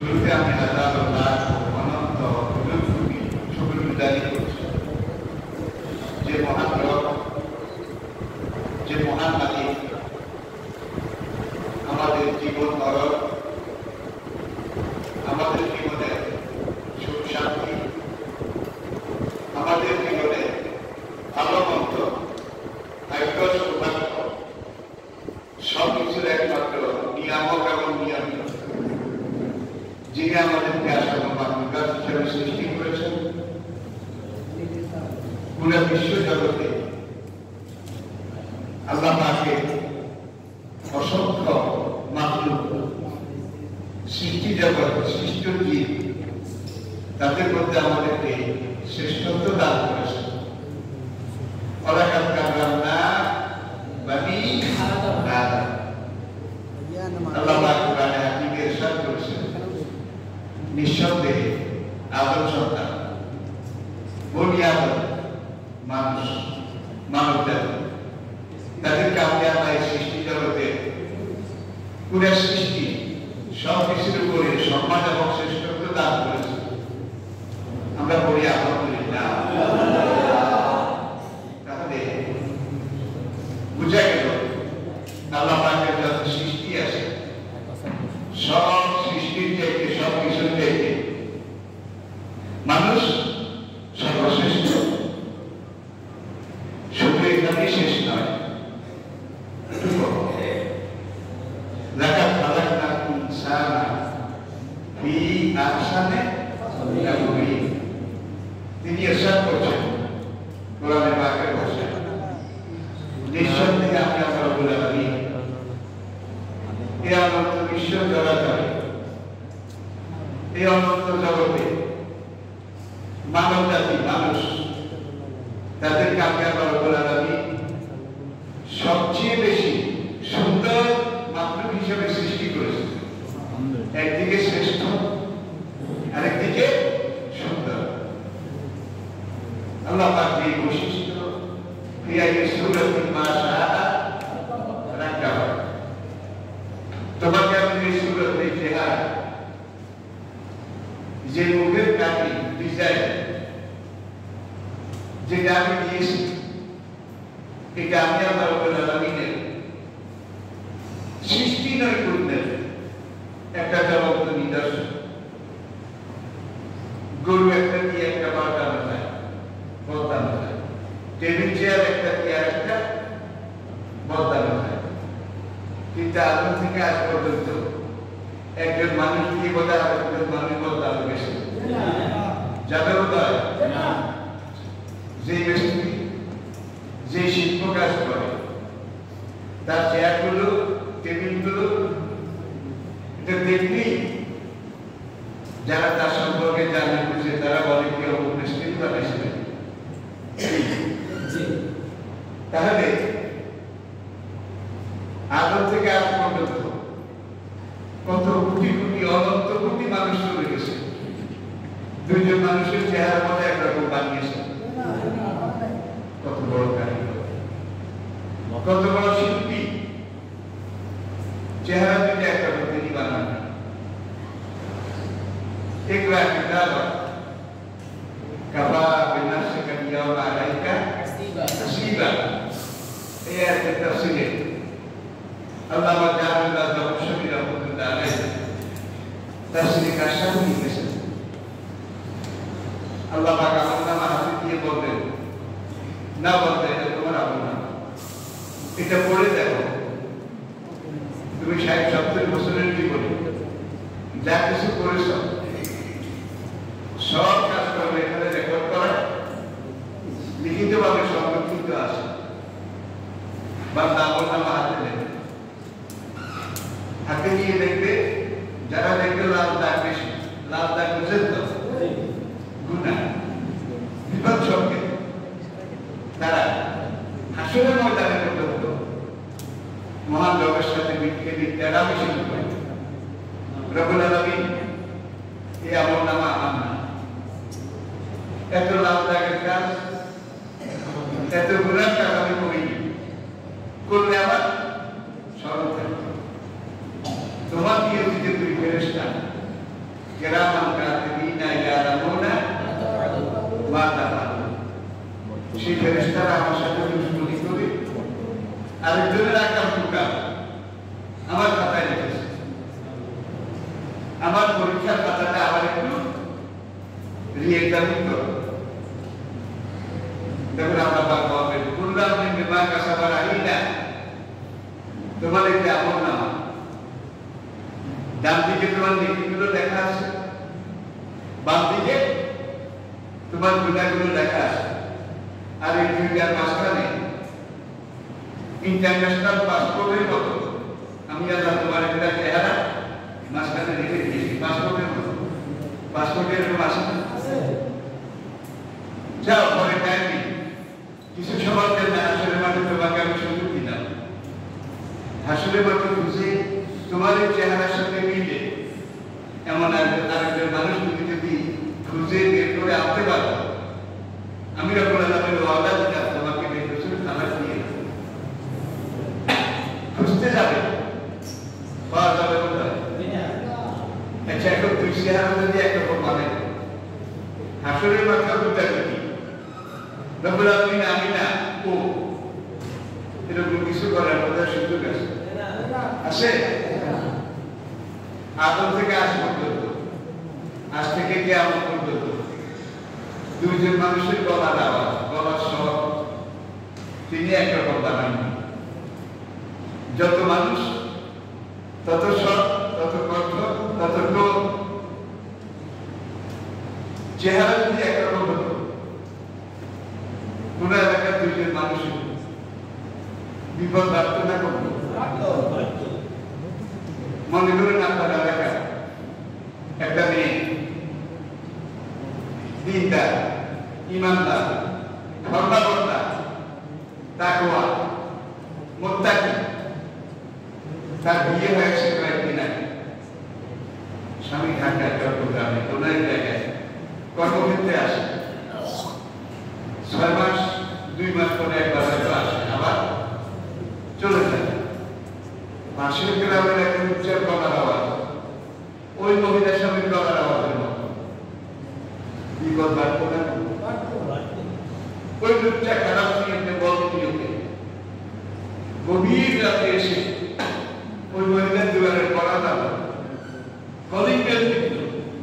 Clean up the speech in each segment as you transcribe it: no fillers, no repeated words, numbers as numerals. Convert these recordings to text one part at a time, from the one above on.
শুরুতে আমি হাজার লাখ অনন্ত কোটি শুকরগুজারি করছি যে মহান রব, যে মহান মালিক আমাদের জীবন মরণ, আমাদের জীবনে সুখ শান্তি, আমাদের জীবনে ভালো মন্দ, ভাগ্য সৌভাগ্য সবকিছুর একমাত্র নিয়ামক এবং নিয়ন্ত্রণ, যিনি আমাদেরকে আসলে মানবতার হিসেবে সৃষ্টি করেছেন। পুরো বিশ্ব জগতে আল্লাহ পাকের অসংখ্য মাখলুক, সৃষ্টি জগৎ, সৃষ্ট জীব, তাদের মধ্যে আমাদেরকে শ্রেষ্ঠত্ব দান করেছেন। ওয়ালাকাদ কাররামনা বানি আদম। আল্লাহ পাক কোরআনে হাকিমে ইরশাদ করেছেন, নিঃসন্দেহে আদম সন্তান, বনি আদম, মানুষ, মানব জাতি, তাদেরকে আপনি আমার সৃষ্টি জগতে পুরো সৃষ্টি সব কিছুর উপরে সম্মান এবং শ্রেষ্ঠত্ব দান করেছে। আমরা বলি আলহামদুলিল্লাহ। তাহলে বুঝা গেল আল্লাহ পাকের যত সৃষ্টি আছে সব সৃষ্টির চাইতে, সব কিছুর চাইতে মানুষ সর্বশ্রেষ্ঠ। শুধু এখানে শেষ নয়, তিনি ইরশাদ করছেন কোরআনে পাকের ভাষায়, নিঃসন্দেহে আমি আল্লাহ রাব্বুল আলামিন এই অনন্ত বিশ্ব জগতে, এই অনন্ত জগতে মানব জাতি, মানুষ, তাদেরকে আমি আল্লাহ রাব্বুল আলামিন সবচেয়ে বেশি সুন্দর মাখলুক হিসেবে সৃষ্টি করেছেন। একদিকে শ্রেষ্ঠ, আরেকদিকে সুন্দর। আল্লাহ পাক এই বৈশিষ্ট্য ফিয়াইয়ে সূরাতুল মাশাআ রাখাবা। তোমাকে আমি এই সূরাতে চেহারা, যে মুখের কাটি, ডিজাইন যেটা আমি দিয়েছি, এটা আমি আল্লাহ রাব্বুল আলামিনের সৃষ্টি নৈপুণ্যের একটা জ্বলন্ত নিদর্শন। গরু একটা দিয়ে একটা বাঁধানো যায়, বদলানো যায়, টেবিল চেয়ার একটা দিয়ে একটা বদলানো যায়, কিন্তু আদম থেকে আজ পর্যন্ত একজন মানুষ দিয়ে বোধ হয় আরেকজন মানুষ বদলানো বেশি যাবে বোধ হয়। যে ব্যক্তি, যে শিল্প কাজ করে, তার চেয়ারগুলো, টেবিলগুলো এটা দেখলেই যারা তার সম্পর্কে জানে, বুঝে, তারা বলে কি অবস্থিত বানাইছিলেন। তাহলে আদম থেকে আজ পর্যন্ত কত কোটি কোটি, অনন্ত কোটি মানুষ চলে গেছে, দুইজন মানুষের চেহারা মধ্যে একরকম বানিয়েছে। কত বড় কারিগর, কত বড় শিল্পী, চেহারা দুইটা একরকম তিনি বানান। اقرأ كتابك كفى بنفسك اليوم عليك حسيبا। এই আয়াতের তাফসীরে আল্লামা জালালুল্লাহ তাবসুরি রাহমাতুল্লাহ আলাইহি তাফসীরে কাশাফ লিখেছেন, আল্লাহ পাক আমলনামা হাতে দিয়ে বলবেন, না বলতে এটা তোমার আমলনামা, এটা পড়ে দেখো, তুমি ৬০-৭০ বছরের জীবনে যা কিছু করেছো সব কাজ করবে, এখানে রেকর্ড করা, লিখিতভাবে সংরক্ষিত আছে। বান্দা আমলনামা হাতে নেবে, হাতে নিয়ে দেখবে, যারা দেখবে লাল দাগ বেশি, লাল দাগ বুঝেন তো, গুনাহ, বিপদ সঙ্গে, তারা হাসরের ময়দানে পর্যন্ত মহান রবের সাথে বিক্ষেপে তেড়া বেশি করে। রব্বুল আলামিন এই আমলনামা আমার না, এত লাভ দাগের কাজ, এত গুনার কাজ আমি করিনি, করলে আমার স্মরণ থাকবে। তোমার দিয়ে দিতে তুই ফেরেশতা কিরামান কাতিবিনা ইয়ালামুনা মা তাফআলুন। সেই ফেরেশতারা আমার সাথে দুষ্টুমি করে আরেকজনের আকাম টুকা আমার খাতায় লিখেছে। আমার পরীক্ষার খাতাটা আবার একটু রিএক্সামিন করো। দেখুন আমার বাবা বলবেন কুল্লাম মিন বিমা কাসাবা রাহিনা, তোমার এই আমল নামা ডান দিকে তোমার নেকিগুলো লেখা আছে, বাম দিকে তোমার গুনাহগুলো লেখা আছে। আর এই দুইটার মাঝখানে ইন্টারন্যাশনাল পাসপোর্টের মতো আমি আল্লাহ তোমার একটা চেহারা মাঝখানে রেখে দিয়েছি। পাসপোর্টের মতো, পাসপোর্টের এরকম আছে না? যাও পরে টাইম নেই, কিছু সময় জন্য আসলে মাঠে তোমাকে আমি সুযোগ দিলাম। আসলে মাঠে খুঁজে তোমার এই চেহারার সাথে মিলে এমন আরেকজন মানুষ তুমি যদি খুঁজে বের করে আনতে পারো, আমি রব্বুল আলামিনের ওয়াদা দিলাম তোমাকে বের করে খাবার দিয়ে খুঁজতে যাবে, পাওয়া যাবে কোথায়? আচ্ছা এখন তুই চেহারা যদি একরকম মানে আসলে মাথা কোথায় কি রব্বুল আলামিন আমি না ও এরকম কিছু করার কথা সুযোগ আছে? আছে? আদম থেকে আজ পর্যন্ত, আজ থেকে কিয়ামত পর্যন্ত দুইজন মানুষের গলার আওয়াজ, গলার স্বর তিনি একরকম বানাননি। যত মানুষ তত স্বর, তত কণ্ঠ, তত টোন, চেহারা যদি একরকম হতো, কোন এলাকার দুইজন মানুষের বিপদ বাড়ত না করতো? মনে করেন আপনার এলাকা একটা মেয়ে দিনদার, ইমানদার, ধর্মাবর্তা, তাকওয়া, মুত্তাকি, তার বিয়ে হয়েছে কয়েকদিন আগে, স্বামী ঢাকায় চট্টগ্রামে কোন এক জায়গায় কর্মক্ষেত্রে আসে, 6 মাস 2 মাস পরে একবার হয়তো আসে, আবার চলে যায়। পাশের গ্রামের একটা উচ্চার গলার আওয়াজ ওই মহিলার স্বামীর গলার আওয়াজের মতো। বিপদ বাড়তো না? ওই লোকটা খারাপ নিয়ে বলতে গভীর রাতে এসে ওই মহিলার দুয়ারে পড়া দাম কলিং বেল দিত,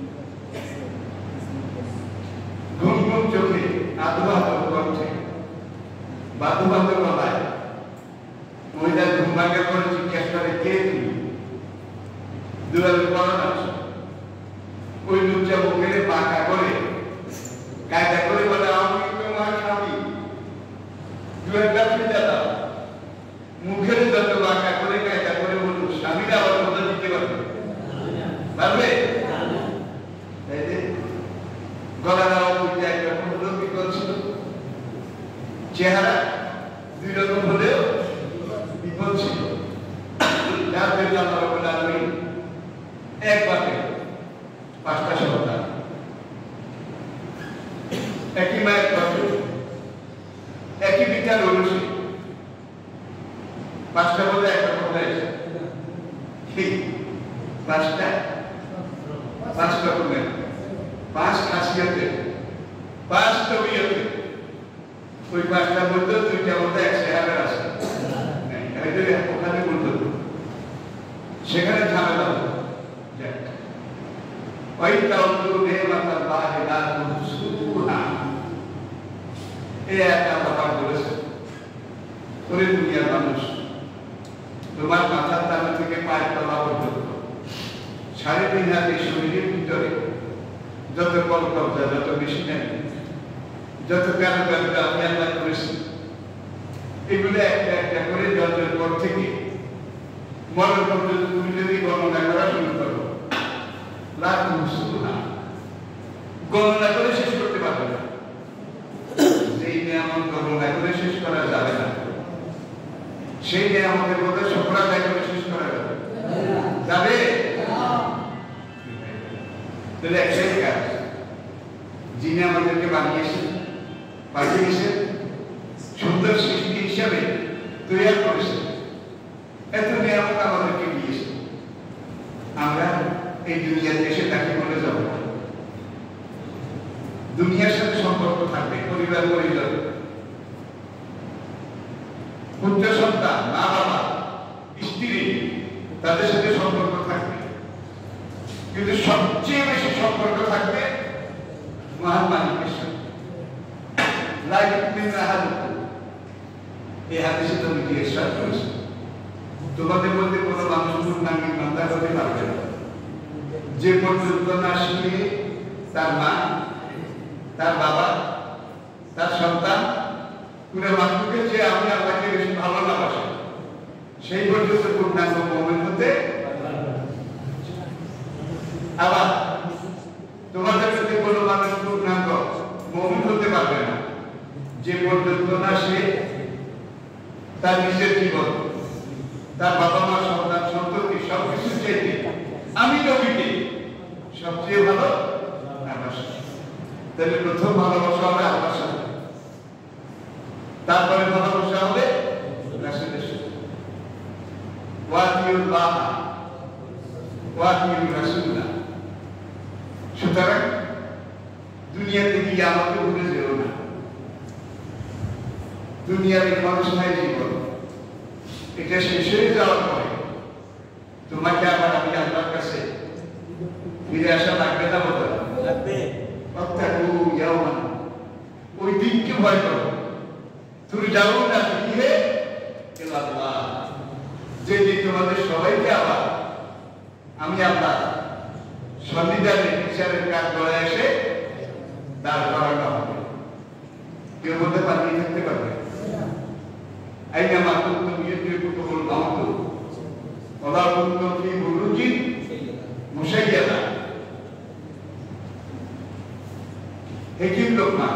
ঘুম ঘুম চোখে, আধো আধো কণ্ঠে, বাধো বাধো গলায় মহিলার ঘুম ভাঙার পরে জিজ্ঞেস করে কে তুমি? দুয়ারে পড়া আছে। ওই লোকটা মুখের বাঁকা করে কায়দা করে বলে আমি তোমার স্বামী, দুয়ারটা ফিরে দাও। মুখের যত বাঁকা করে কায়দা করে বলুন, স্বামীরা আবার কথা দিতে পারবে? পারবে? গলার আওয়াজ বুঝতে একরকম হলেও বিপদ ছিল, চেহারা 2 রকম হলেও বিপদ ছিল। যার জন্য আল্লাহ রাব্বুল আলামিন এক বাপে 5টা সন্তান, একই মায়ের গর্ভে, একই পিতার ঔরসে, 5টা বলে একরকম হয়েছে। ঠিক 5টা 5 রকমের, 5 খাসিয়তে, 5 তবিয়তে। ওই 5টার মধ্যে 2টা মধ্যে এক চেহারা আছে, ওখানে বলতো সেখানে ঝামেলা হতো। ওই তাওয়াক্কুল নি'মাতাল্লাহ লা তুহসুহা, এই একটা কথা বলেছে। ওরে দুনিয়ার মানুষ, তোমার মাথার তালু থেকে পায়ের তলা পর্যন্ত 3.5 হাত এই শরীরের ভিতরে যত কলকবজা, যত মেশিনারি, যত কারুকার্য আমি আল্লাহ করেছি, এগুলো একটা একটা করে জন্মের পর থেকে মরণ পর্যন্ত তুমি যদি গণনা করা শুরু করো, লাখ মুসুনা গণনা করে শেষ করতে পারবে না। যেই নিয়ামত গণনা করে শেষ করা যাবে না, সেই নিয়ামতের মধ্যে সফরা দায় করে শেষ করা যাবে যাবে? তাহলে একটাই কাজ, যিনি আমাদেরকে বানিয়েছেন, পাঠিয়েছেন, সুন্দর সৃষ্টি হিসাবে তৈরি করেছেন, এত নিয়ামত আমাদেরকে দিয়েছেন, আমরা এই দুনিয়াতে এসে তাকে বলে যাব পরিবার পরিজন, পুত্র সন্তান, মা বাবা, স্ত্রী, তাদের সাথে সম্পর্ক থাকবে। কিন্তু সবচেয়ে বেশি সম্পর্ক থাকবে মহান মালিকের সাথে। এই হাদিসে নবীজি ইরশাদ করেছেন, তোমাদের মধ্যে কোনো মানুষ পূর্ণাঙ্গ ইমানদার হতে পারবে না যে পর্যন্ত না শিখে তার মা, তার বাবা, তার সন্তান, পুরো মানুষকে যে আমি আল্লাহকে বেশি ভালো না বাসি, সেই পর্যন্ত পূর্ণাঙ্গ মুমিন হতে। আবার তোমাদের মধ্যে কোনো মানুষ পূর্ণাঙ্গ মুমিন হতে পারবে না যে পর্যন্ত না সে তার নিজের জীবন, তার বাবা মা, সন্তান, সন্ততি সবকিছু চাইতে আমি নবীকে সবচেয়ে ভালো ভালোবাসা। তাহলে প্রথম ভালোবাসা হবে আল্লাহর সাথে, তারপরে ভালোবাসা হবে রাসূলের সাথে। ওয়াতিউল্লাহ ওয়াতিউর রাসূলা। সুতরাং দুনিয়াতে গিয়ে আমাকে ভুলে যেও না। দুনিয়ার এই ক্ষণস্থায়ী জীবন, এটা শেষ হয়ে যাওয়ার পরে তোমাকে আবার আমি আল্লাহর কাছে ফিরে আসা লাগবে না, বলতে লাগবে। ওই দিনকে ভয় করো, তুমি যাও না ফিরে ইলাল্লাহ, যে দিন তোমাদের সবাইকে আবার আমি আল্লাহ সন্নিধানে বিচারের কাজ করে এসে দাঁড় করানো হবে। কেউ বলতে পারবে, থাকতে পারবে আইনামা কুনতুম ইউদরিকুকুমুল মাউত ওয়া কুনতুম ফি বুরুজিন মুশাইয়াদা। হেকিম লোকমান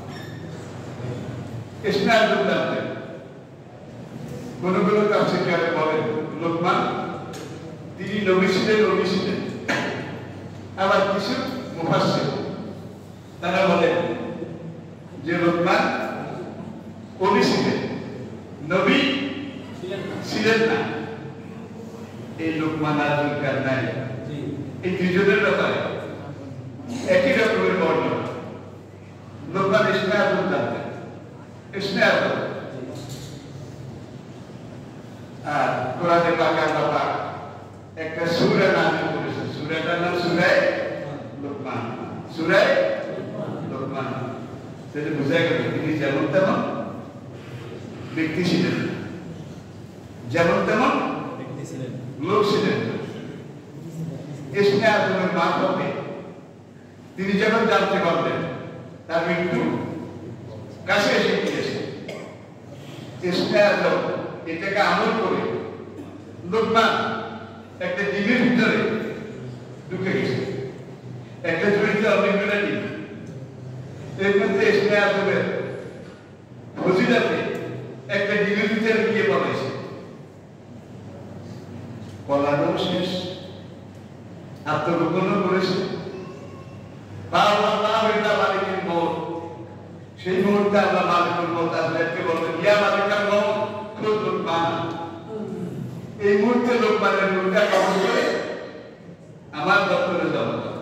ইসনাদুল্লাহ কোন কোন তাফসীরে বলেন লোকমান তিনি নবী ছিলেন। আবার কিছু মুফাসসির তারা বলেন যে লোকমান কবি ছিলেন, নবী ছিলেন না। এই লোকমান আর জুলকারনাইন এই দুজনের ব্যাপারে একই রকমের বর্ণনা। লোকমান ইসনাদুল্লাহ আর কোরআনে পাকে আল্লাহ পাক একটা সূরা নাযিল করেছেন, সূরাটার নাম সূরা লোকমান। সূরা লোকমান সেটা বোঝা গেল তিনি যেমন তেমন ব্যক্তি ছিলেন, যেমন তেমন ব্যক্তি ছিলেন, লোক ছিলেন। ইসনাদুলের মাধ্যমে তিনি যখন জানতে পারলেন তার মৃত্যু কাছে এসে গিয়েছে, ইসনাদুল এটাকে আমল করে লোকমান একটা ডিমের ভিতরে ঢুকে গেছে। একটা ঝুড়িতে অনেকগুলো ডিম, এর মধ্যে ইসনাদুলের ফজিলতে একটা ডিমের ভিতরে গিয়ে বলেছে, বলানো শেষ, আত্মগোপনও করেছে। সেই মুহূর্তে আল্লাহ মালিকুল মউত আজরাইলকে বললেন, ইয়া মালিকাল মউত খুদ লোকমান। এই মুহূর্তে লোকমানের রূহটা কবজ করে আমার দপ্তরে জমা দাও।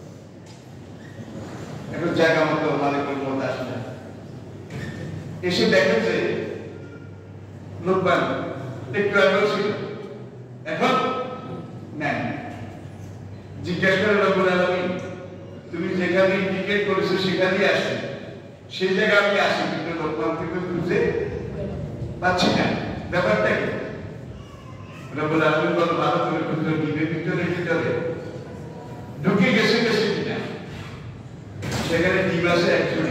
এখন জায়গা মতো মালিকুল মউত আসলেন, এসে দেখেন যে লোকমান একটু আগেও ছিল, এখন নেন। জিজ্ঞাসা করে রব্বুল আলামিন, তুমি যেখানে ইন্ডিকেট করেছো সেখানেই আসবে, সেই জায়গায় আমি আসি, কিন্তু লোকমান থেকে খুঁজে পাচ্ছি না, ব্যাপারটা কি? রব্বুল আলামিন কত ভালো করে খুঁজে ডিমের ভিতরে ঢুকে গেছে কিনা, সেখানে ডিম আছে একজন।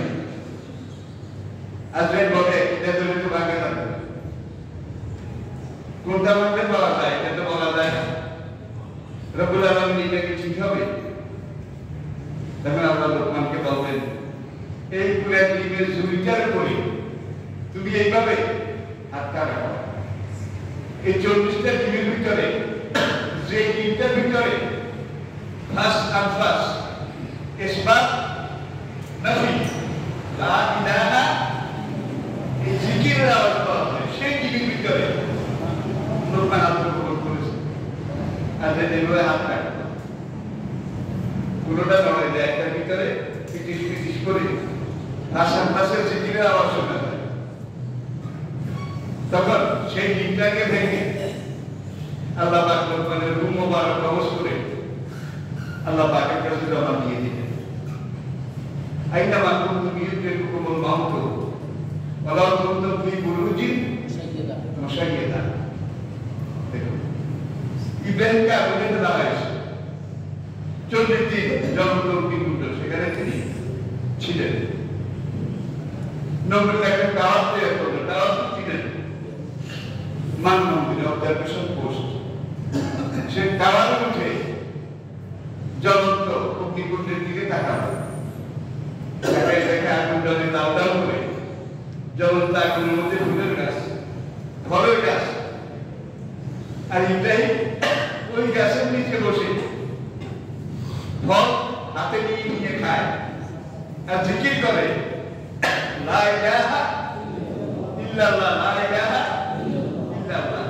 আজরাইল বলে, এটা তুমি তো ভাঙে না, কোনটা ভাঙতে বলা যায়, এটা তো বলা যায় না। রব্বুল আলামিন এটা কি ঠিক হবে? তখন আল্লাহ লোকমানকে বলবেন, এই পুরো ডিমের ঝুড়িটার উপরে তুমি এইভাবে হাতটা রাখো। এই 40টা ডিমের ভিতরে যে ডিমটার ভিতরে ফার্স্ট আনফাস ইসবাত নফি লা ইলাহা এই জিকিরের আওয়াজ পাওয়া যায়, সেই ডিমের ভিতরে লোকমান আত্মপ্রকাশ করেছে। আর যে এইভাবে হাত রাখো, পুরোটা নড়ে যায়, একটার ভিতরে পিটিশ করে আশেপাশে জিকিরের আওয়াজ শোনা যায়। তখন সেই দিনটাকে ভেঙে আল্লাহ পাক লোকমানের রুম মোবারক কবজ করে আল্লাহ পাকের কাছে জমা দিয়ে দিলেন। আইনামা কুনতুম ইউদরিকুকুমুল মাউত ওয়ালাউ কুনতুম ফি বুরুজিন মুশাইয়্যাদা। দেখুন ইব্রাহিমকে আগুনে দেওয়া হয়েছে 40 দিন জগৎ অগ্নিকুণ্ড, সেখানে তিনি ছিলেন। নবীর একটা টাওয়ার তৈরি করলো, টাওয়ার ছিলেন মান মন্দিরে অবজারভেশন পোস্ট। সে টাওয়ারে উঠে জ্বলন্ত অগ্নিকুণ্ডের দিকে তাকালো, দেখে আগুন জ্বলে দাও দাও করে জ্বলন্ত আগুনের মধ্যে ফুলের গাছ, ফলের গাছ। আর ইব্রাহিম ওই গাছের নিচে বসে ফল হাতে নিয়ে নিয়ে খায় আর জিকির করে লা ইলাহা ইল্লাল্লাহ, লা ইলাহা ইল্লাল্লাহ।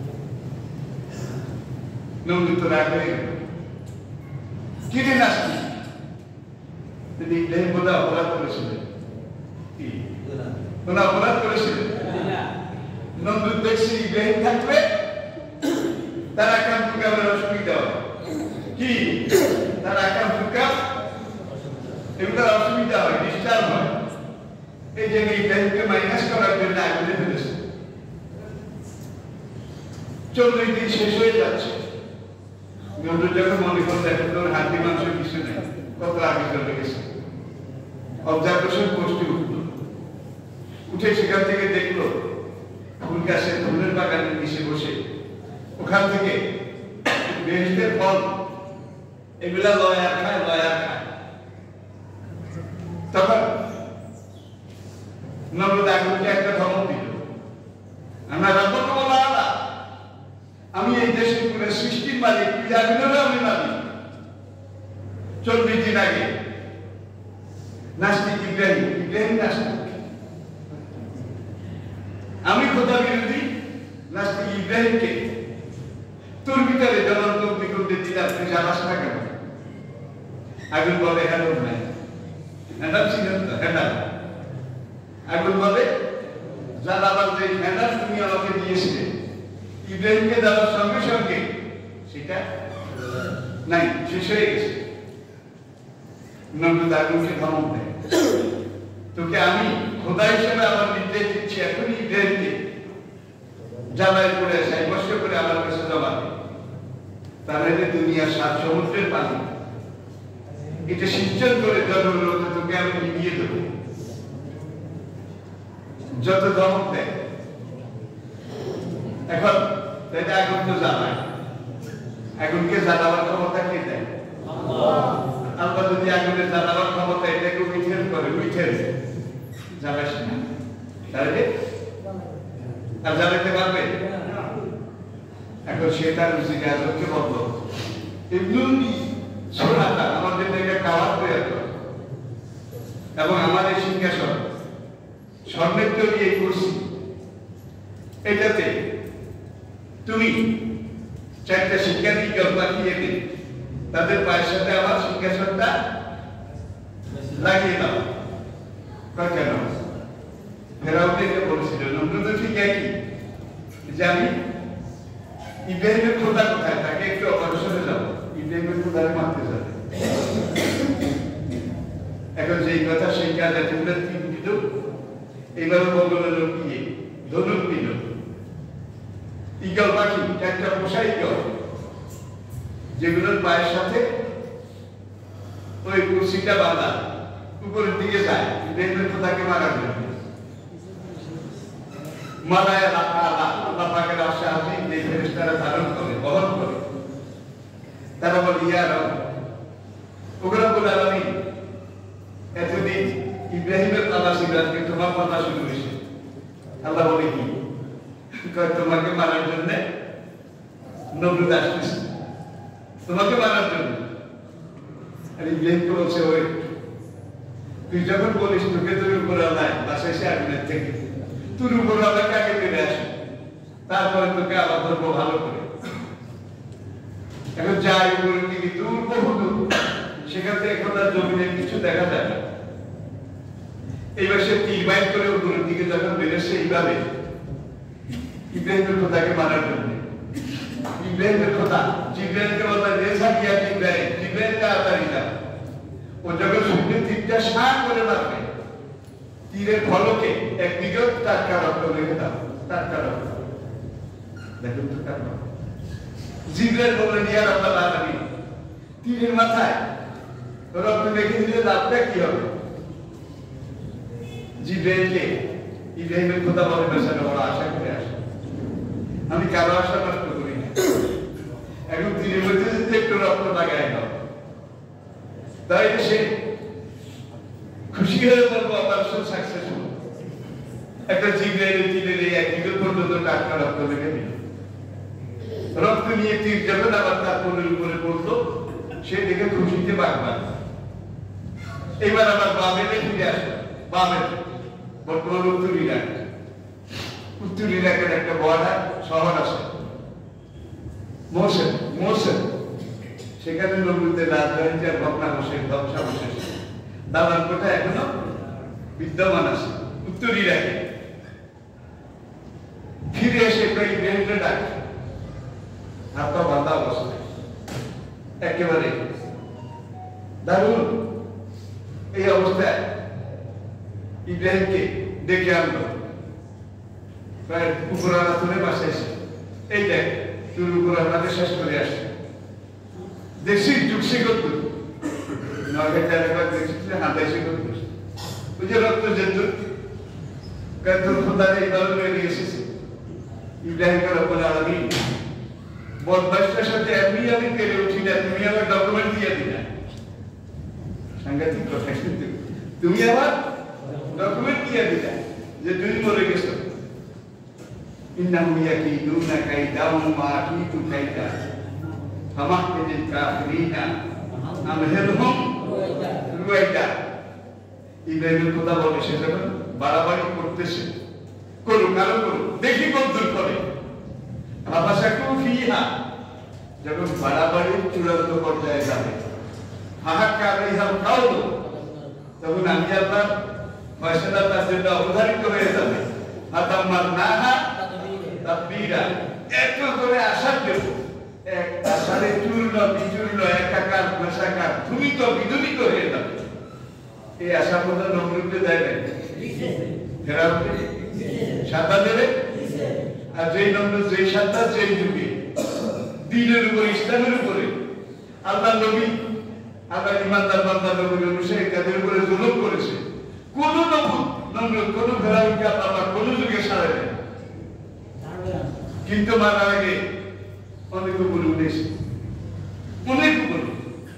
নবী তো রাগ হয়ে গেল, কি রে নাস্তি? তিনি ইব্রাহিম বলে অপরাধ করেছিলেন, কি কোন অপরাধ করেছিলেন? নবী দেখছি ইব্রাহিম থাকবে তার আকাম ফুকামের অসুবিধা হবে, কি তার আকাম ফুকাম এগুলো অসুবিধা হয়, ডিস্টার্ব হয়। এই যে ইব্রাহিমকে মাইনাস করার জন্য আগুনে ফেলেছে। 40 দিন শেষ হয়ে যাচ্ছে, যখন মনে করতে এখন তোর হাড্ডি মাংস কিছু নেই, কত আগে চলে গেছে। অবজারভেশন পোস্টে উঠলো, উঠে সেখান থেকে দেখলো ফুল গাছে ফুলের বাগানের নিচে বসে ওখান থেকে বেহেশতের ফল এগুলা লয়ার খায়, লয়ার খায়। তখন নমরুদ আগুনকে একটা ধমক দিল, আমরা রাব্বুকুম আলা, আমি এই দেশের পুরো সৃষ্টির মালিক, আগুনেরও আমি মালিক। 40 দিন আগে নাস্তিক ইব্রাহিম নাস্তিক, আমি খোদা বিরোধী নাস্তিক ইব্রাহিমকে তোর ভিতরে জ্বলন্ত অগ্নিকুণ্ডে দিলাম, তুই জানাস না কেন? আগুন বলে হ্যালো নাই, হ্যান্ডাল ছিলেন তো হ্যান্ডাল। আগুন বলে জানাবার যে হ্যান্ডাল তুমি আমাকে দিয়েছিলে ইব্রাহিমকে দেওয়ার সঙ্গে সঙ্গে সেটা নাই, শেষ হয়ে গেছে। নমরুদ আগুনকে ধমক দেয়, তোকে আমি খোদা হিসেবে আমার নির্দেশ দিচ্ছি, এখনই ইব্রাহিমকে জ্বালায় করে সাইবস্য করে আমার কাছে জমা দে, তাহলে দুনিয়ার 7 সমুদ্রের পানি এটা সিঞ্চন করে জনগণকে তোকে আমি নিয়ে দেবো। যত ধমক দেয় এখন তাই আগুন তো জ্বালায়, আগুনকে জ্বালাবার ক্ষমতা কে দেয়? আল্লাহ যদি আগুনের জ্বালাবার ক্ষমতা এটাকে উইথেল করে, উইথেল জ্বালাস না, তাহলে আর জ্বালাতে পারবে? এখন সে তার জিজ্ঞাসাকে বন্ধ এমনি সোনাটা আমাদের থেকে কাওয়ার তৈরি করে এবং আমাদের সিংহাসন স্বর্ণের তৈরি এই কুরসি, এটাতে তুমি 4টা শিক্ষার্থী পাঠিয়ে দিন, তাদের পায়ের সাথে আমার সিংহাসনটা লাগিয়ে দাও। কেন? ফেরাউনকে বলেছিল, নমরুদ ঠিক একই যে আমি ইব্রাহিমের খোদা কোথায়, তাকে একটু অপারেশনে যাব, ইব্রাহিমের খোদারে মারতে যাবে। এখন যেই কথা সেই কাজ এতগুলো তিন দিল, এইভাবে বগলের লোক দিয়ে ধনুক দিল, ইগল পাখি 4টা পোষা ইগল, যেগুলোর পায়ের সাথে ওই কুরসিটা বাঁধা উপরের দিকে যায় ইব্রাহিমের খোদাকে মারার জন্য। মালায় আল্লাহ পাকের আশা আছে যে ফেরেশতারা ধারণ করে, বহন করে, তারা বলে ইয়া রব, ওগুলো বলে আমি এতদিন ইব্রাহিমের কথা ছিল, আজকে তোমার কথা শুরু হয়েছে। আল্লাহ বলে কি, তোমাকে মারার জন্য নমরুদ আসতেছে, তোমাকে মারার জন্য। আর ইব্রাহিম বলছে, ওই তুই যখন বলিস তোকে তোর উপর আল্লাহ বাসায় এসে আগুনের থেকে তোর উপর আল্লাহ কাকে ফিরে আসে, তারপরে তোকে আবার ধরবো ভালো করে। এখন যাই উপরের দিকে দূর বহু দূর, সেখান থেকে এখন তার জমিনে কিছু দেখা যায় না। এইবার সে তীর বাইর করে উপরের দিকে যখন বেরোচ্ছে এইভাবে ইব্রাহিমের খোদাকে মারার জন্য ইব্রাহিমের খোদা জিব্রাইলকে বললেন রেসা কিয়া জিব্রাইল জিব্রাইল তাড়াতাড়ি না ও যখন সূর্যের তীরটা শাঁ করে মারবে তীরের ফলকে একদিকে টাটকা রক্ত রেখে দাও টাটকা রক্ত দেখুন তো কারণ জিব্রাইল বললেন ইয়া রাব্বাল আলামিন তীরের মাথায় রক্ত রেখে দিলে লাভটা কি হবে জিব্রাইলকে ইব্রাহিমের খোদা বলে বেচারা বড় আশা করে আসে আমি কারো আশা নষ্ট করি না এখন তীরের মধ্যে যদি একটু রক্ত লাগাই দাও তাই সে খুশি হয়ে বলবো অপারেশন সাকসেসফুল একটা জিব্রাইলের তীরের এই একদিকে পর্যন্ত টাটকা রক্ত লেগে দিল রক্ত নিয়ে তীর যখন আবার তার কোলের উপরে পড়লো সে দেখে খুশিতে বাগবান এবার আবার বাবেলে ফিরে আসলো বাবেল বর্তমান উত্তর ইরাকের একটা বর্ডার শহর আছে মোসেন সেখানে নবুদের রাজধানী আর ভগ্নাবশেষ ধ্বংসাবশেষ দালান কোঠা এখনো বিদ্যমান আছে উত্তর ইরাকে ফিরে এসে প্রায় ইব্রাহিমকে ডাকে হাত পা বাঁধা অবস্থায় একেবারে দারুণ এই অবস্থায় ইব্রাহিমকে ডেকে আনলো প্রায় উপরালা তুলে বাসায় এসে এই দেখ তুই উপরালাকে শেষ করে আসে দেখছি যুগসি করত নয়টা এলাকা দেখছি হাতাইছি করত ওই যে রক্ত যেত তোর খোদার এইভাবে বেরিয়ে এসেছে ইব্রাহিমের রব্বুল আলামিন বদমাশটার সাথে এমনি আমি পেরে উঠি না তুমি আমার ডকুমেন্ট দিয়ে দিলা সাংঘাতিক কথা কিন্তু তুমি আবার ডকুমেন্ট দিয়ে দিলা যে তুমি মরে গেছো ইন্নাহু ইয়াকিদুনা কাইদাম মা আকিদু কাইদা ফামাহদিল কাফিরিনা আমহিলহুম রুয়াইদা ইব্রাহিমের কথা বলে সে যখন বাড়াবাড়ি করতেছে করুক আরো করুক দেখি কতদূর করে আবাসাকু ফিহা যখন বাড়াবাড়ির চূড়ান্ত পর্যায়ে যাবে হাহাক্কা আলাইহাল কাউল তখন আমি আল্লাহ ফয়সালা তার জন্য অবধারিত হয়ে যাবে আতাম্মারনাহা তাদবীরা এত করে আশার দেব এক আশারে চূর্ণ বিচূর্ণ একাকার মেশাকার ধূমিত বিধূমিত হয়ে যাবে এই আশা কথা নমরুদে দেয় নাই ফেরাউনকে সাদা দেবে আর যেই নম্বর যেই সাদা যেই যুগে দ্বীনের উপর ইসলামের উপরে আল্লাহ নবী আল্লাহ ইমানদার বান্দা নবীর অনুসারী তাদের উপরে জুলুম করেছে কোন নমরুদ কোন ফেরাউনকে আল্লাহ কোন যুগে সাড়ে দেয় কিন্তু মারার আগে অনেক উপরে উঠেছে অনেক উপরে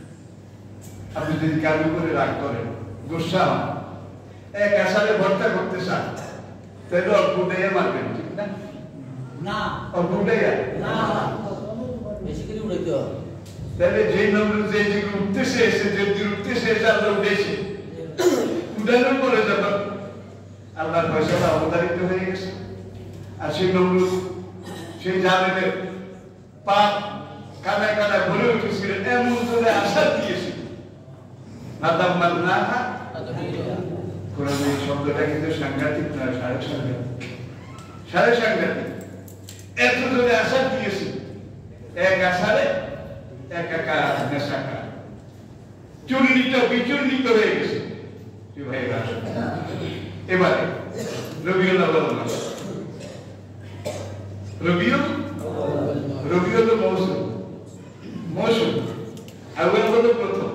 আপনি যদি কারোর উপরে রাগ করেন গোসা হন এক আশারে ভর্তা করতে চান তাহলে অল্প উঠাইয়া মারবেন ঠিক না না অল্প উঠাইয়া না বেশি করে উঠাইতে হবে তাহলে যে নম্বর যে দিকে উঠতেছে এসে যে দিকে উঠতেছে এসে আল্লাহ উঠেছে উঠানোর পরে যখন আল্লাহর ফয়সালা অবতারিত হয়ে গেছে আর সেই নম্বর সেই জালেমের পাপ কানায় কানায় ভরে উঠেছিল এমন করে আশা দিয়েছিল আতাম্মারনাহা কোরআন এই শব্দটা কিন্তু সাংঘাতিক নয় সাড়ে সাংঘাতিক এত জোরে আশা দিয়েছি এক আশারে একাকার নেশাকার চূর্ণিত বিচূর্ণিত হয়ে গেছে এবারে রবিউল আউয়াল মাস রবিউল মৌসুম আউয়াল হলো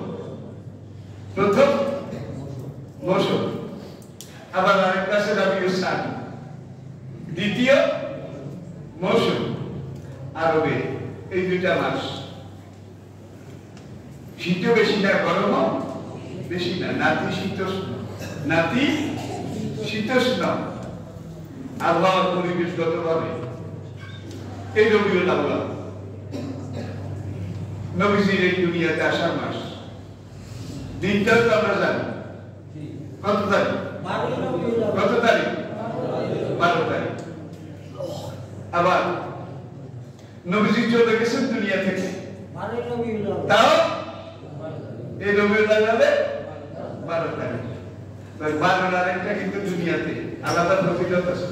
প্রথম মৌসুম আবার আরেকটা আছে রবিউল সানি দ্বিতীয় মৌসুম আরবে এই দুইটা মাস শীতও বেশি না গরমও বেশি না নাতি শীতোষ্ণ আবহাওয়ার পরিবেশগত ভাবে এই রবিউল আউয়াল নবীজির এই দুনিয়াতে আসার মাস দিনটা তো আমরা জানি কত তারিখ 12 তারিখ আবার নবীজি চলে গেছেন দুনিয়া থেকে তাও এই রবিউল আউয়ালে 12 তারিখ বানর আরেকটা কিন্তু দুনিয়াতে আলাদা প্রতিরোধ আছে।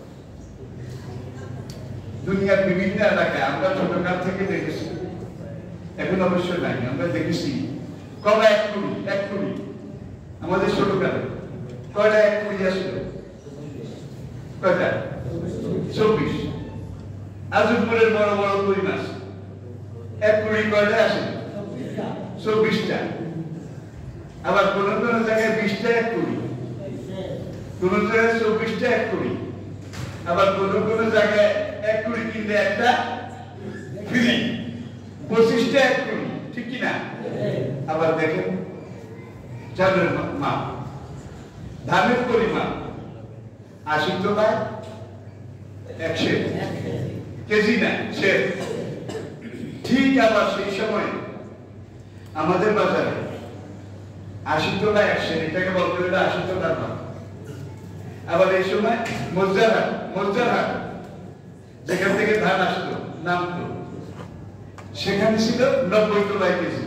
দুনিয়ার বিভিন্ন এলাকায় আমরা ছোটকাল থেকে দেখেছি, এখন অবশ্য নাই, আমরা দেখেছি কয়টা 1 কোটি আমাদের ছোটকালে কয়টা 1 কোটি আসলো, কয়টা 24। আজমপুরের বড় বড় কই মাছ 1 কোটি কয়টা আসে, 24টা। আবার কোন কোন জায়গায় 20টা 1 কোটি, কোন জায়গায় 24টা 1 কোটি, আবার কোন কোন জায়গায় 1 কোটি কিনলে একটা ফ্রি, 25টা 1 কোটি, ঠিক কি না? আবার দেখেন চালের মাপ, ধানের পরিমাণ 80 টাকায় 100 কেজি না সে। ঠিক আবার সেই সময় আমাদের বাজারে 80 টাকা 100, এটাকে বলতে গেলে 80 টাকার দাম। আবার এই সময় মজ্জারহাট যেখান থেকে ধান আসতো নামতো, সেখানে ছিল 90 টাকা কেজি।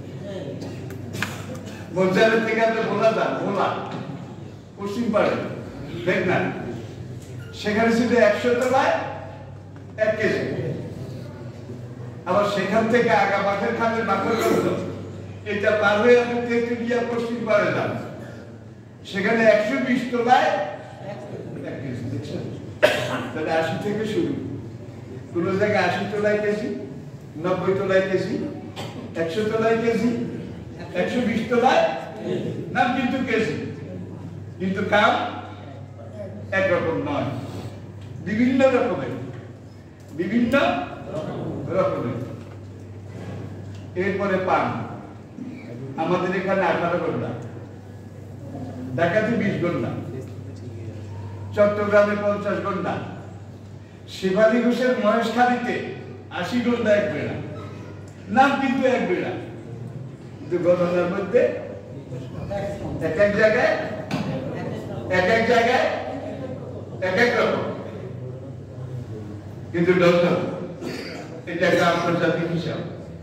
মজ্জারের থেকে আপনি ভোলা পশ্চিম পাড়ে দেখনা, সেখানে ছিল 100 টাকায় 1 কেজি। আবার সেখান থেকে আগা মাঠের খাতের মাঠের করতো, এটা পার হয়ে আপনি তেঁতুলিয়া পশ্চিম পাড়ে যান, সেখানে 120 টাকায় 1 কেজি। দেখছেন, তাহলে 80 থেকে শুরু, কোন জায়গায় 80 টাকায় কেজি, 90 টাকায় কেজি, 100 টাকায় কেজি, 120 টাকায় নাম কিন্তু কেজি, কিন্তু কাম একরকম নয়, বিভিন্ন রকমের। এরপরে পান আমাদের এখানে 18 ঘন্টা, ঢাকাতে 20 ঘন্টা, চট্টগ্রামে 50 ঘন্টা, শিবালী ঘোষের মহেশখালীতে 80 ঘন্টা 1 বেড়া, নাম কিন্তু 1 বেড়া, কিন্তু গণনার মধ্যে এক এক জায়গায় এক এক রকম, কিন্তু ডজন এটা একটা আন্তর্জাতিক হিসাব।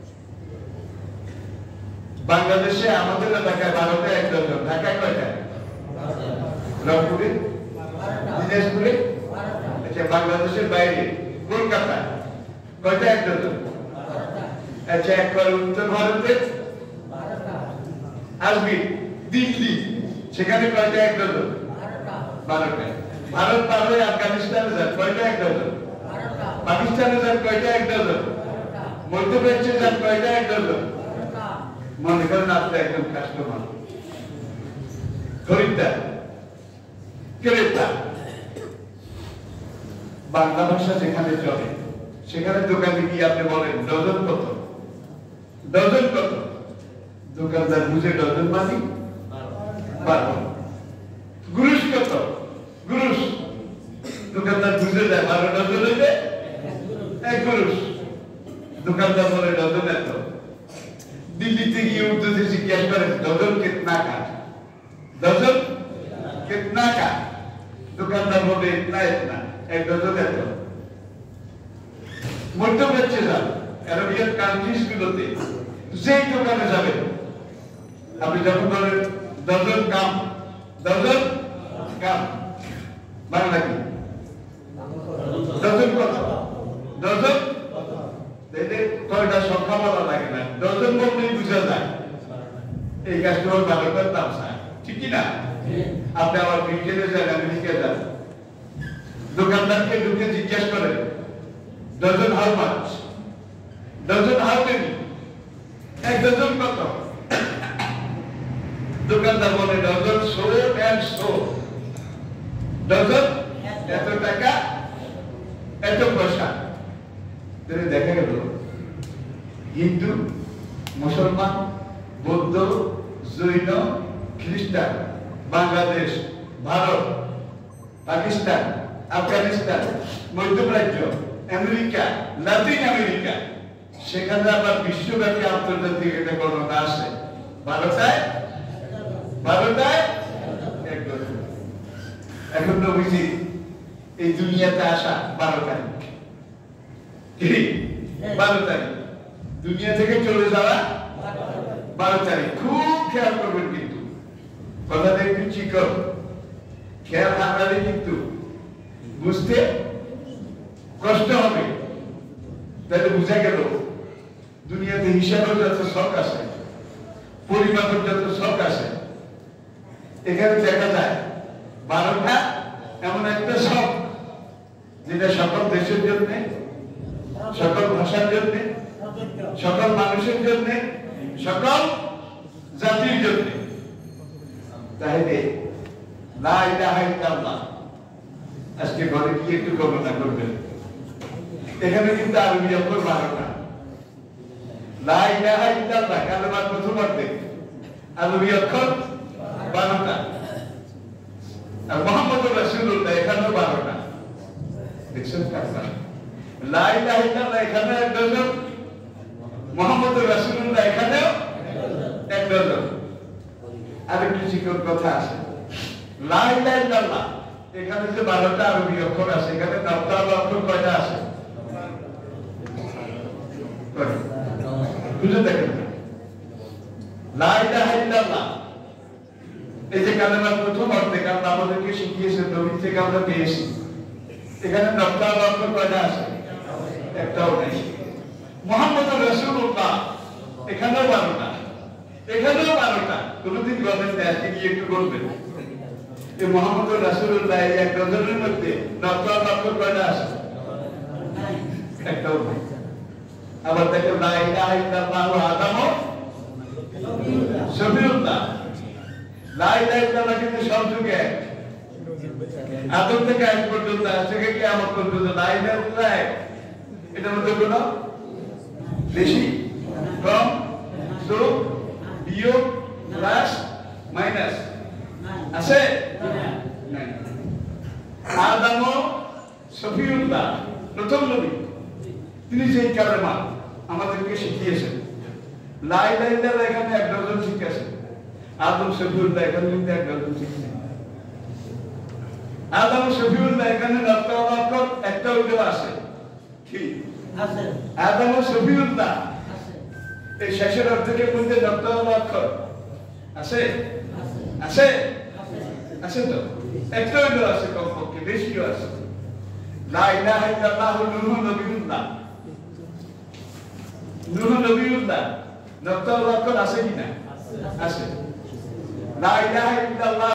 বাংলাদেশে আমাদের এলাকায় 12টা 1 ডজন, ঢাকায় কয়টা? রংপুরে, দিনাজপুরে, আচ্ছা বাংলাদেশের বাইরে কলকাতা কয়টা 1 ডজন? আচ্ছা একবার উত্তর ভারতে আসবি দিল্লি, সেখানে কয়টা 1 ডজন? 12টা। ভারত পার হয়ে আফগানিস্তানে যান, কয়টা 1 ডজন? পাকিস্তানে যান, কয়টা 1 ডজন? মধ্যপ্রাচ্যে যান, কয়টা 1 ডজন? মনে করেন আপনি একজন কাস্টমার, খরিদ্দার, ক্রেতা। বাংলা ভাষা যেখানে চলে সেখানে দোকানে গিয়ে আপনি বলেন ডজন কত, ডজন কত? দোকানদার বুঝে ডজন মানি 12। গুরুশ কত? গুরুশ দোকানদার বুঝে যায় 12 ডজন হইবে 1 গুরুশ। দোকানদার বলে ডজন এত। দিল্লিতে গিয়ে উর্দুতে জিজ্ঞাসা করে ডজন কিতনা का, ডজন कितना का? दुकानदार बोले इतना इतना, 1 डজন এত। মধ্যপ্রাচ্যে যান, আরবিয়ান কান্ট্রিজ গুলোতে যেই দোকানে যাবেন আপনি যখন বলেন ডজন কাম, ডজন কাম বাংলা কি? ডজন কত? ডজন কয়টা সংখ্যা বলা লাগে না, ডজন বললেই বুঝা যায় এই কাস্টমার 12টার দাম চায়, ঠিক কি না? আপনি আবার ব্রিটেনে যান, আমেরিকা যান, দোকানদারকে ঢুকে জিজ্ঞাসা করেন dozen how much, dozen how many, 1 dozen কত? দোকানদার বলে dozen so and so, dozen এত টাকা এত পয়সা। দেখা গেল হিন্দু, মুসলমান, বৌদ্ধ, জৈন, খ্রিস্টান, বাংলাদেশ, ভারত, পাকিস্তান, আফগানিস্তান, মধ্যপ্রাচ্য, আমেরিকা, লাতিন আমেরিকা, সেখানে আবার বিশ্বব্যাপী আন্তর্জাতিক একটা গণনা আছে। 12টায় 1 ডজন। এখন তো বুঝি এই দুনিয়াতে আসা 12 তারিখ, 12 তারিখ দুনিয়া থেকে চলে যাওয়া 12 তারিখ। খুব খেয়াল করবেন কিন্তু, কথাটা একটু চিকন, খেয়াল হারালে কিন্তু বুঝতে কষ্ট হবে। তাহলে বুঝা গেল দুনিয়াতে হিসাবের যত শখ আছে, পরিমাপের যত শখ আছে, এখানে দেখা যায় 12টা এমন একটা শখ যেটা সকল দেশের জন্য, সকল ভাষার জন্য, সকল মানুষের জন্য, সকল জাতির জন্য। তাহলে লা ইলাহা ইল্লাল্লাহ আজকে ঘরে গিয়ে একটু গণনা করবেন। এখানে কিন্তু আরবি অক্ষর 12টা। লা ইলাহা ইল্লাল্লাহ কালেমার প্রথম অর্ধেক আরবি অক্ষর 12টা। আর মুহাম্মদুর রাসূলুল্লাহ এখানেও 12টা। দেখছেন কাজটা? লা ইলাহা ইল্লাল্লাহ এখানে 1 ডজন, মুহাম্মদুর রাসূলুল্লাহ এখানেও 1 ডজন। আর একটু চিকন কথা আছে, লা ইলাহা ইল্লাল্লাহ এখানে যে 12টা আরবি অক্ষর আছে, এখানে 9টা অক্ষর কয়টা আছে? বুঝে দেখেন, লা ইলাহা ইল্লাল্লাহ এই যে কালেমার প্রথম অর্ধেক আল্লাহ আমাদেরকে শিখিয়েছেন, নবী থেকে আমরা পেয়েছি। এখানে 9টা অক্ষর কয়টা আছে? একটাও নেই। মুহাম্মদুর রাসূলুল্লাহ এখানেও 12টা, এখানেও 12টা। কোনদিন বলেন না, আজকে গিয়ে একটু বলবেন যে মুহাম্মদুর রাসূলুল্লাহ এই 1 ডজনের মধ্যে 9টা অক্ষর কয়টা আছে? একটাও নেই। আবার দেখো লা ইলাহা ইল্লাল্লাহু আদামু সফিউল্লাহ। লা ইলাহা ইল্লাল্লাহ কিন্তু সব যুগে এক, আদম থেকে আজ পর্যন্ত, আজ থেকে কিয়ামত পর্যন্ত লা ইলাহা ইল্লাল্লাহ এক। এটার মধ্যে কোনো বেশি, কম, যোগ, বিয়োগ, প্লাস, মাইনাস আছে? নাই। আদম সফিউল্লাহ প্রথম নবী, তিনি যেই কালেমা আমাদেরকে শিখিয়েছেন, লা ইলাহা ইল্লাল্লাহ এখানে 1 ডজন ঠিক আছে, আদম সফিউল্লাহ এখানে কিন্তু 1 ডজন ঠিক নেই। আদম সফিউল্লাহ এখানে 9টা অক্ষর একটা উল্টো আছে, ঠিক আছে? আদম সফিউল্লাহ এই শেষের অর্ধেকের মধ্যে 9টা অক্ষর আছে? আছে? আছে তো? একটা উল্টো আছে, কমপক্ষে বেশিও আছে। লা ইলাহা ইল্লাল্লাহ নূহ নবিয়ুল্লাহ, নূহ নবিয়ুল্লাহ 9টা অক্ষর আছে কিনা? আছে। লা ইলাহা ইল্লাল্লাহ